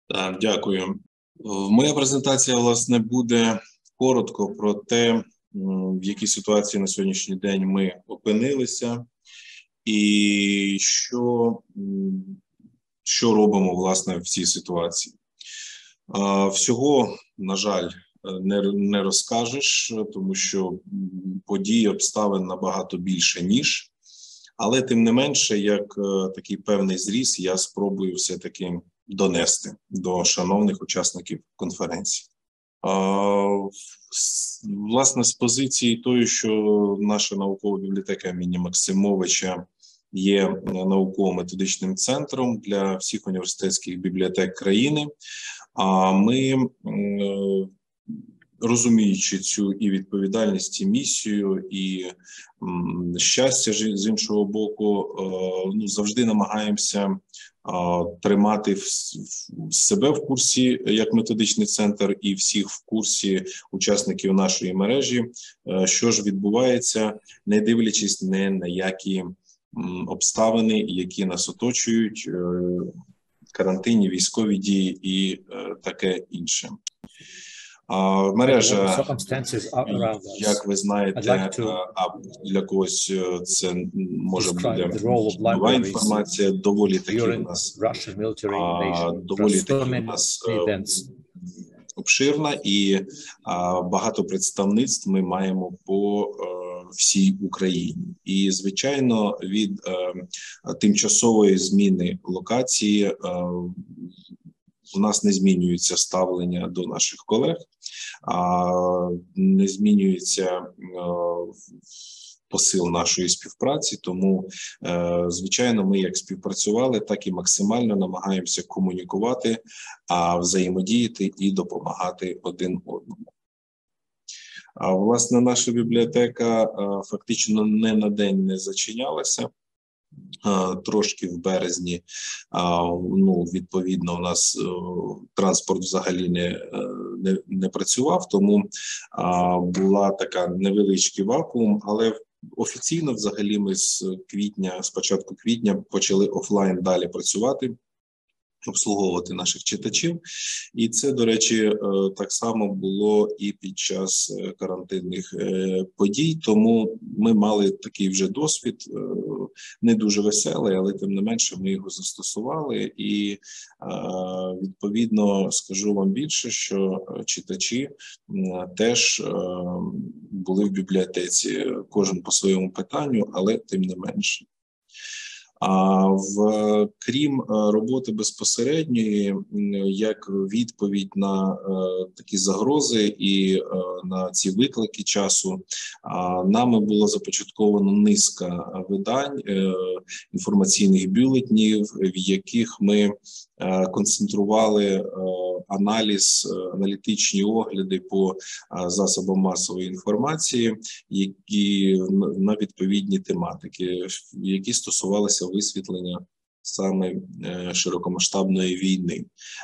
Так, дякую. Моя презентація, власне, буде коротко про те, в якій ситуації на сьогоднішній день ми опинилися і що робимо, власне, в цій ситуації. Всього, на жаль, не розкажеш, тому що подій, обставин набагато більше, ніж. Але, тим не менше, як такий певний зріз, я спробую все-таки донести до шановних учасників конференції. Власне, з позиції тої, що наша наукова бібліотека імені Максимовича є науково-методичним центром для всіх університетських бібліотек країни, ми, розуміючи цю і відповідальність, і місію, і щастя з іншого боку, завжди намагаємося тримати себе в курсі як методичний центр і всіх в курсі учасників нашої мережі, що ж відбувається, не дивлячись ні на які обставини, які нас оточують, карантинні, військові дії і таке інше. Мережа, як ви знаєте, а для когось це може бути нова інформація, доволі таки у нас обширна, і багато представництв ми маємо по всій Україні. І, звичайно, від тимчасової зміни локації у нас не змінюється ставлення до наших колег, не змінюється посил нашої співпраці, тому, звичайно, ми як співпрацювали, так і максимально намагаємося комунікувати, взаємодіяти і допомагати один одному. Власне, наша бібліотека фактично не на день не зачинялася. Трошки в березні, відповідно, у нас транспорт взагалі не працював, тому була така невеличкий вакуум, але офіційно взагалі ми з початку квітня почали офлайн далі працювати, обслуговувати наших читачів. І це, до речі, так само було і під час карантинних подій, тому ми мали такий вже досвід, не дуже веселий, але тим не менше ми його застосували. І відповідно скажу вам більше, що читачі теж були в бібліотеці, кожен по своєму питанню, але тим не менше. Крім роботи безпосередньої, як відповідь на такі загрози і на ці виклики часу, нами було започатковано низка видань, інформаційних бюлетенів, в яких ми концентрували аналітичні огляди по засобам масової інформації, які на відповідні тематики, які стосувалися висвітлення саме широкомасштабної війни.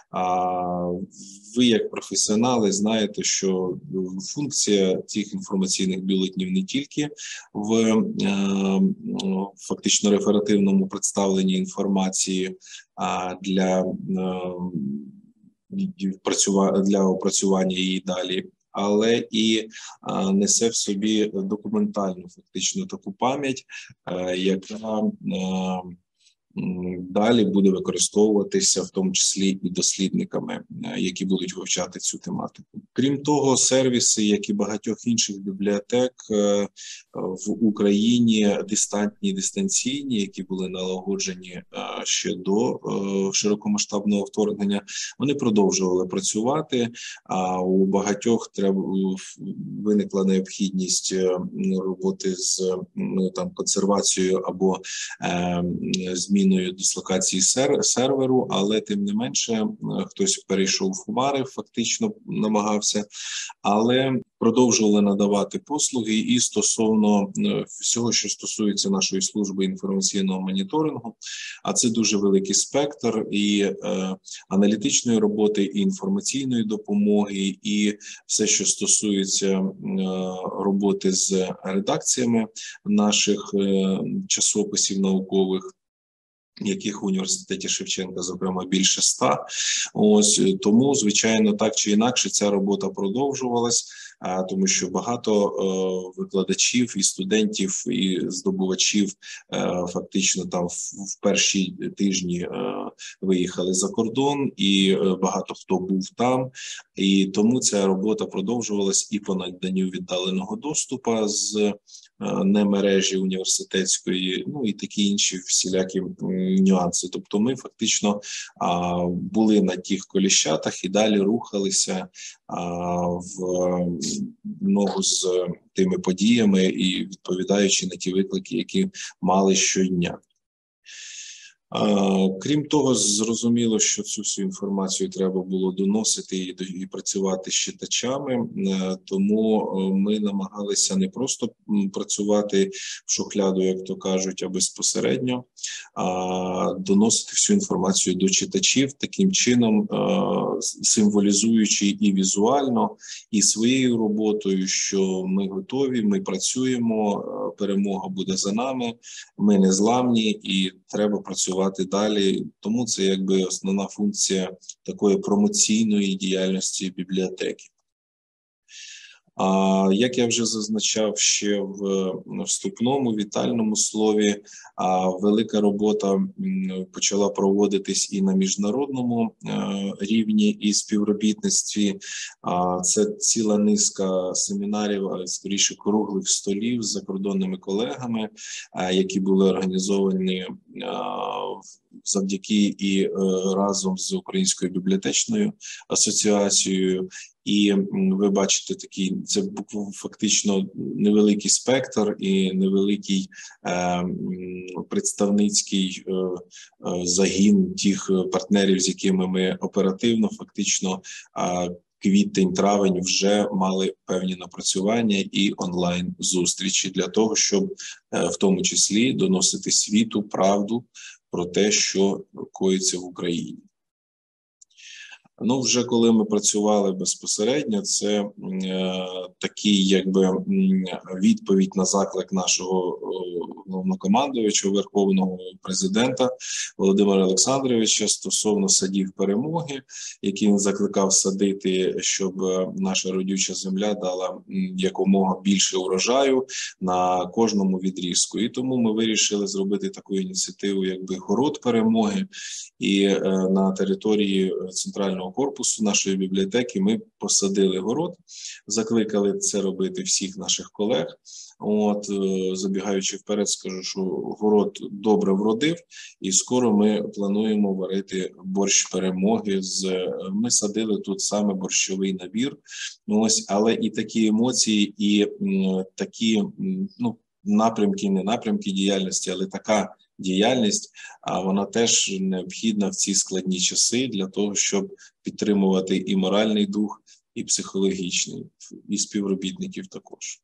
Ви, як професіонали, знаєте, що функція цих інформаційних бюлетенів не тільки в фактично реферативному представленні інформації, для опрацювання її далі, але і несе в собі документальну фактично таку пам'ять, яка далі буде використовуватися в тому числі і дослідниками, які будуть вивчати цю тематику. Крім того, сервіси, як і багатьох інших бібліотек в Україні, дистанційні, які були налагоджені ще до широкомасштабного вторгнення, вони продовжували працювати, у багатьох виникла необхідність роботи з консервацією або зміною дислокації серверу, але тим не менше хтось перейшов в хмари, фактично намагався, але продовжували надавати послуги і стосовно всього, що стосується нашої служби інформаційного моніторингу, а це дуже великий спектр і аналітичної роботи, і інформаційної допомоги, і все, що стосується роботи з редакціями наших часописів наукових, яких в університеті Шевченка, зокрема, більше 100. Ось тому, звичайно, так чи інакше, ця робота продовжувалась, тому що багато викладачів і студентів, і здобувачів фактично там в перші тижні виїхали за кордон, і багато хто був там. І тому ця робота продовжувалась і по наданню віддаленого доступу з не мережі університетської, ну і такі інші всілякі нюанси. Тобто ми фактично були на тих коліщатах і далі рухалися в ногу з тими подіями і відповідаючи на ті виклики, які мали щодня. Крім того, зрозуміло, що цю всю інформацію треба було доносити і працювати з читачами, тому ми намагалися не просто працювати в шухляду, як то кажуть, а безпосередньо доносити всю інформацію до читачів, таким чином символізуючи і візуально, і своєю роботою, що ми готові, ми працюємо, перемога буде за нами, ми незламні і треба працювати далі. Тому це якби основна функція такої промоційної діяльності бібліотеки. Як я вже зазначав ще в вступному вітальному слові, велика робота почала проводитись і на міжнародному рівні і співробітництві. Це ціла низка семінарів, а скоріше круглих столів з закордонними колегами, які були організовані завдяки і разом з Українською бібліотечною асоціацією. І ви бачите такий, це фактично невеликий спектр і невеликий представницький загін тих партнерів, з якими ми оперативно фактично квітень-травень вже мали певні напрацювання і онлайн-зустрічі для того, щоб в тому числі доносити світу правду про те, що коїться в Україні. Ну, вже коли ми працювали безпосередньо, це такий, якби, відповідь на заклик нашого головнокомандуючого, верховного президента Володимира Олександровича стосовно садів перемоги, які він закликав садити, щоб наша родюча земля дала якомога більше урожаю на кожному відрізку. І тому ми вирішили зробити таку ініціативу, якби город перемоги, і на території центрального корпусу нашої бібліотеки ми посадили город, закликали це робити всіх наших колег. От, забігаючи вперед, скажу, що город добре вродив, і скоро ми плануємо варити борщ перемоги. Ми садили тут саме борщовий набір, ось, але і такі емоції, і такі, ну, напрямки, не напрямки діяльності, але така діяльність, вона теж необхідна в ці складні часи для того, щоб підтримувати і моральний дух, і психологічний, і співробітників також.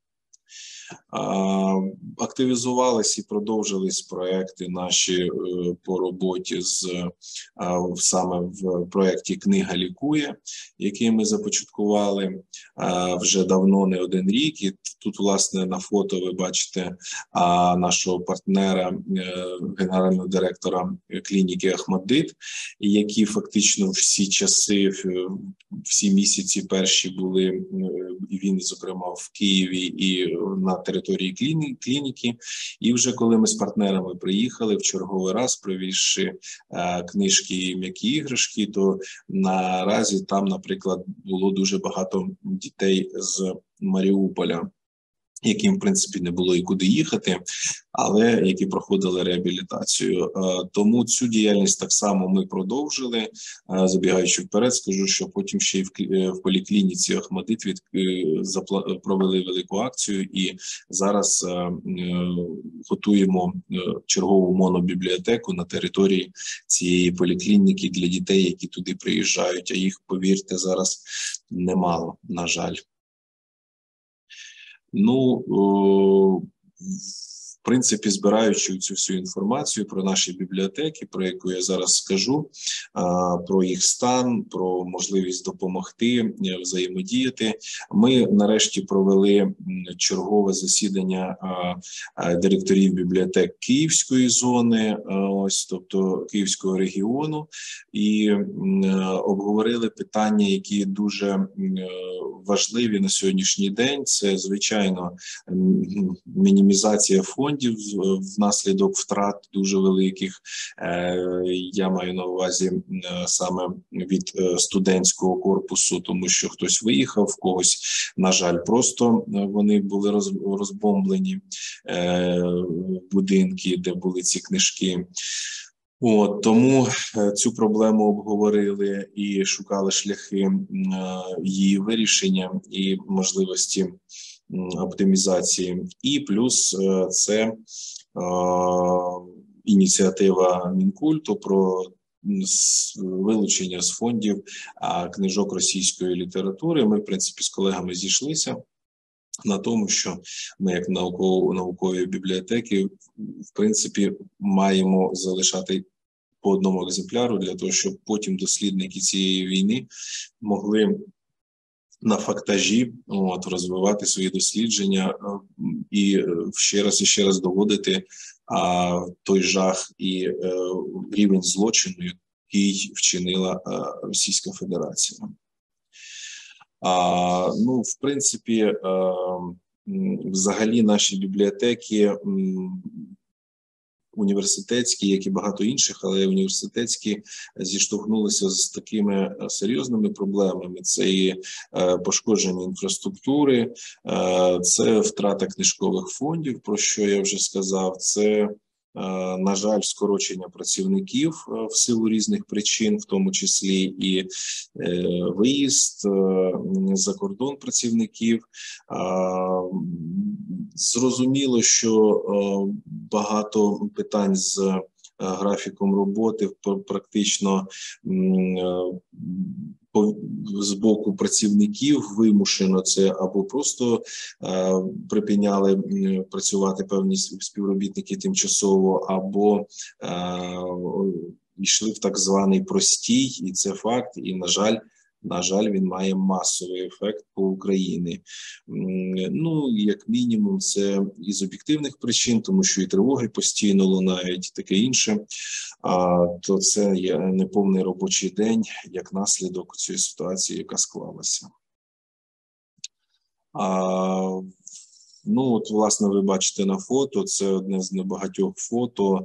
Активізувались і продовжились проекти наші по роботі саме в проєкті «Книга лікує», який ми започаткували вже давно, не один рік. І тут, власне, на фото ви бачите нашого партнера, генерального директора клініки «Ахмаддит», які фактично всі часи, всі місяці перші були, і він, зокрема, в Києві і на території клініки. І вже коли ми з партнерами приїхали в черговий раз, привізши книжки і м'які іграшки, то наразі там, наприклад, було дуже багато дітей з Маріуполя, яким, в принципі, не було і куди їхати, але які проходили реабілітацію. Тому цю діяльність так само ми продовжили. Забігаючи вперед, скажу, що потім ще й в поліклініці «Ахмаддит» провели велику акцію, і зараз готуємо чергову монобібліотеку на території цієї поліклініки для дітей, які туди приїжджають, а їх, повірте, зараз немало, на жаль. Ну, В принципі, збираючи цю всю інформацію про наші бібліотеки, про яку я зараз скажу, про їх стан, про можливість допомогти, взаємодіяти, ми нарешті провели чергове засідання директорів бібліотек Київської зони, тобто Київського регіону, і обговорили питання, які дуже важливі на сьогоднішній день. Це, звичайно, мінімізація фондів внаслідок втрат дуже великих. Я маю на увазі саме від студентського корпусу, тому що хтось виїхав, в когось, на жаль, просто вони були розбомблені будинки, де були ці книжки. Тому цю проблему обговорили і шукали шляхи її вирішення і можливості оптимізації. І плюс це ініціатива Мінкульту про вилучення з фондів книжок російської літератури. Ми, в принципі, з колегами зійшлися на тому, що ми, як наукові бібліотеки, в принципі, маємо залишати по одному екземпляру для того, щоб потім дослідники цієї війни могли на фактажі розвивати свої дослідження і ще раз доводити той жах і рівень злочину, який вчинила Російська Федерація. В принципі, взагалі наші бібліотеки університетські, як і багато інших, але університетські зіштовхнулися з такими серйозними проблемами. Це і пошкодження інфраструктури, це втрата книжкових фондів, про що я вже сказав, це, на жаль, скорочення працівників в силу різних причин, в тому числі і виїзд за кордон працівників. Зрозуміло, що багато питань з графіком роботи практично з боку працівників вимушено це або просто припиняли працювати певні співробітники тимчасово, або йшли в так званий простій, і це факт, і, на жаль, він має масовий ефект по Україні. Як мінімум, це із об'єктивних причин, тому що і тривоги постійно лунають, таке інше. То це є неповний робочий день, як наслідок цієї ситуації, яка склалася. Власне, ви бачите на фото, це одне з небагатьох фото,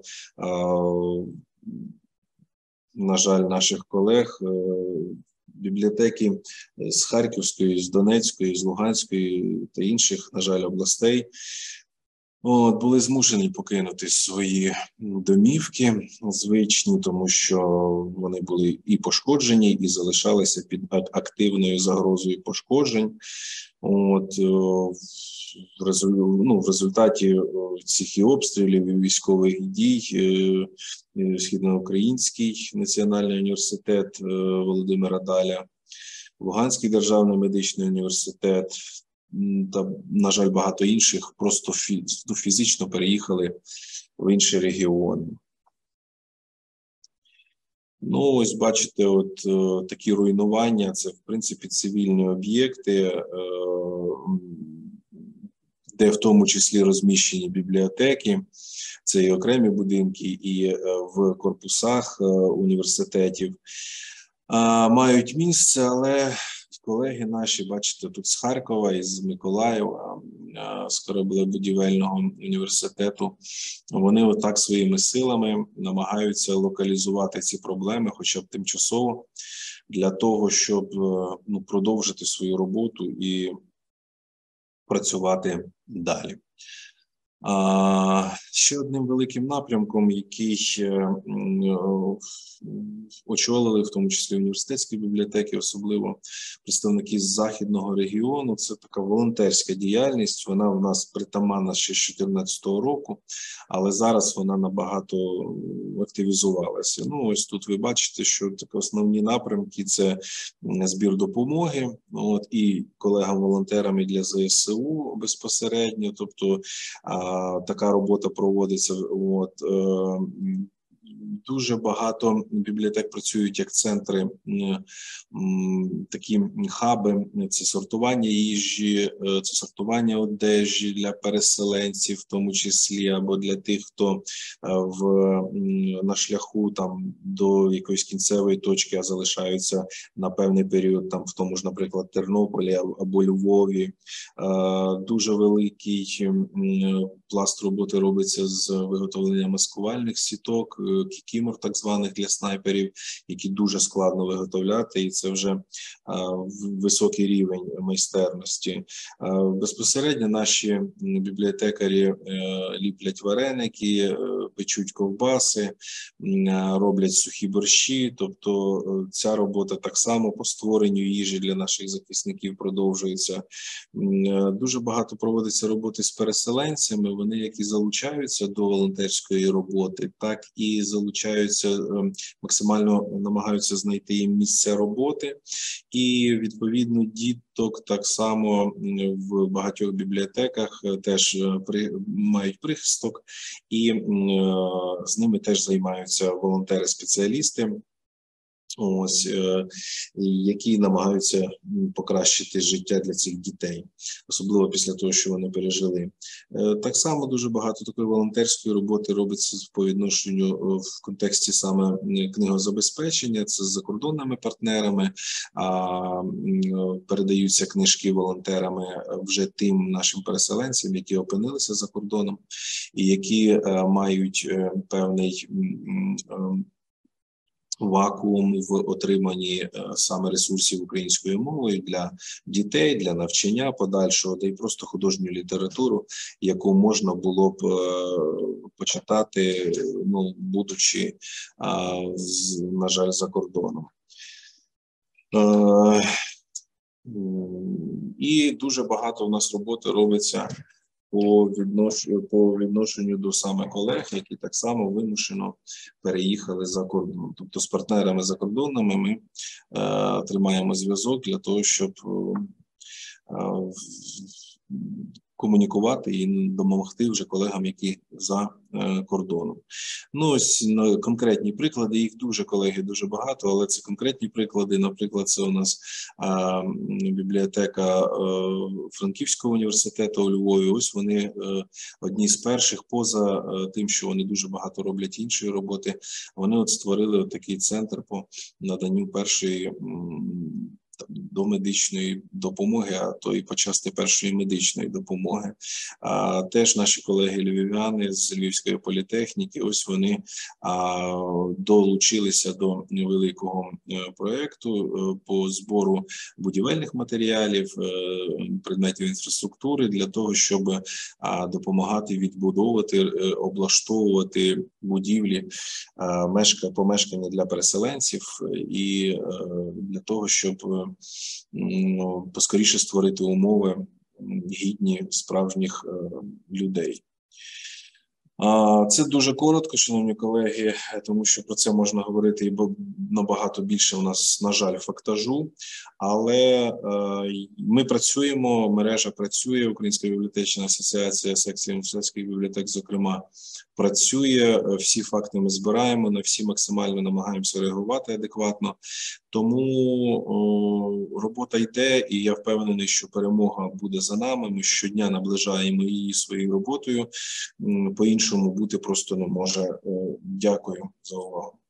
на жаль, наших колег. Бібліотеки з Харківської, з Донецької, з Луганської та інших, на жаль, областей були змушені покинути свої домівки звичні, тому що вони були і пошкоджені, і залишалися під активною загрозою пошкоджень. В результаті цих і обстрілів, і військових дій Східноукраїнський національний університет Володимира Даля, Луганський державний медичний університет та, на жаль, багато інших просто фізично переїхали в інші регіони. Ось бачите, такі руйнування, це, в принципі, цивільні об'єкти, де в тому числі розміщені бібліотеки, це і окремі будинки, і в корпусах університетів мають місце, але колеги наші, бачите, тут з Харкова, із Миколаєва, з Кораблебудівельного університету, вони отак своїми силами намагаються локалізувати ці проблеми, хоча б тимчасово, для того, щоб продовжити свою роботу і працювати далі. Ще одним великим напрямком, який очолили, в тому числі університетські бібліотеки, особливо представники з західного регіону, це така волонтерська діяльність. Вона в нас притаманна ще з 2014 року, але зараз вона набагато активізувалася. Ось тут ви бачите, що такі основні напрямки – це збір допомоги, і колегам-волонтерам і для ЗСУ безпосередньо, тобто така робота проводиться. От, дуже багато бібліотек працюють як центри, такі хаби, це сортування їжі, це сортування одежі для переселенців, в тому числі, або для тих, хто на шляху там до якоїсь кінцевої точки, а залишаються на певний період там в тому ж, наприклад, Тернополі або Львові. Дуже великий пласт роботи робиться з виготовлення маскувальних сіток, кікімор так званих для снайперів, які дуже складно виготовляти, і це вже високий рівень майстерності. Безпосередньо наші бібліотекарі ліплять вареники, печуть ковбаси, роблять сухі борщі, тобто ця робота так само по створенню їжі для наших захисників продовжується. Дуже багато проводиться роботи з переселенцями, вони як і залучаються до волонтерської роботи, так і залучаються, максимально намагаються знайти їм місце роботи, і відповідно діток так само в багатьох бібліотеках теж мають прихисток, і з ними теж займаються волонтери-спеціалісти, ось, які намагаються покращити життя для цих дітей, особливо після того, що вони пережили. Так само дуже багато такої волонтерської роботи робиться по відношенню в контексті саме книгозабезпечення, це з закордонними партнерами, передаються книжки волонтерами вже тим нашим переселенцям, які опинилися за кордоном і які мають певний вакуум в отриманні саме ресурсів українською мовою для дітей, для навчання подальшого, та й просто художню літературу, яку можна було б почитати, будучи, на жаль, за кордоном. І дуже багато у нас роботи робиться по відношенню до саме колег, які так само вимушено переїхали за кордон. Тобто з партнерами закордонними ми тримаємо зв'язок для того, щоб комунікувати і допомогти вже колегам, які за кордоном. Ось конкретні приклади, їх дуже, колеги, дуже багато, але це конкретні приклади. Наприклад, це у нас бібліотека Франківського університету у Львові. Ось вони одні з перших, поза тим, що вони дуже багато роблять іншої роботи, вони от створили такий центр по наданню першої домедичної допомоги, а то і почасти першої медичної допомоги. Теж наші колеги львів'яни з Львівської політехніки, ось вони долучилися до великого проєкту по збору будівельних матеріалів, предметів інфраструктури для того, щоб допомагати відбудовувати, облаштовувати будівлі, помешкання для переселенців і для того, щоб поскоріше створити умови гідні справжніх людей. Це дуже коротко, шановні колеги, тому що про це можна говорити і набагато більше у нас, на жаль, фактажу, але ми працюємо, мережа працює, Українська бібліотечна асоціація, секція університетських бібліотек, зокрема, працює, всі факти ми збираємо, на всі максимально намагаємося реагувати адекватно, тому робота йде, і я впевнений, що перемога буде за нами, ми щодня наближаємо її своєю роботою, по-іншому бути просто не може. Дякую за увагу.